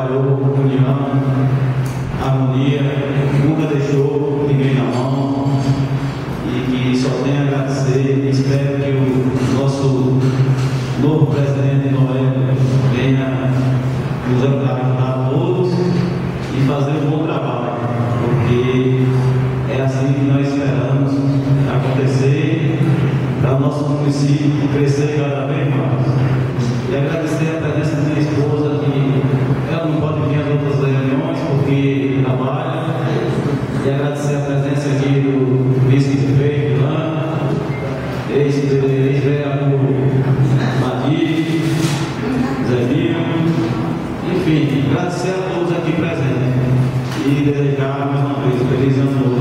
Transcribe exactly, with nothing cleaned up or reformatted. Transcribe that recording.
trabalhou com união, harmonia, nunca deixou ninguém na mão, e que só tem a agradecer. Espero que o nosso novo presidente Noel venha nos ajudar a todos e fazer um bom trabalho, porque é assim que nós esperamos acontecer para o nosso município crescer cada vez mais. E agradecer a presença da minha esposa, que ela não pode vir às outras reuniões porque trabalha, e agradecer a presença aqui do vice-prefeito, ex-vereador Madir, Zezinho, enfim, agradecer a todos aqui presentes e desejar mais uma vez um feliz ano novo.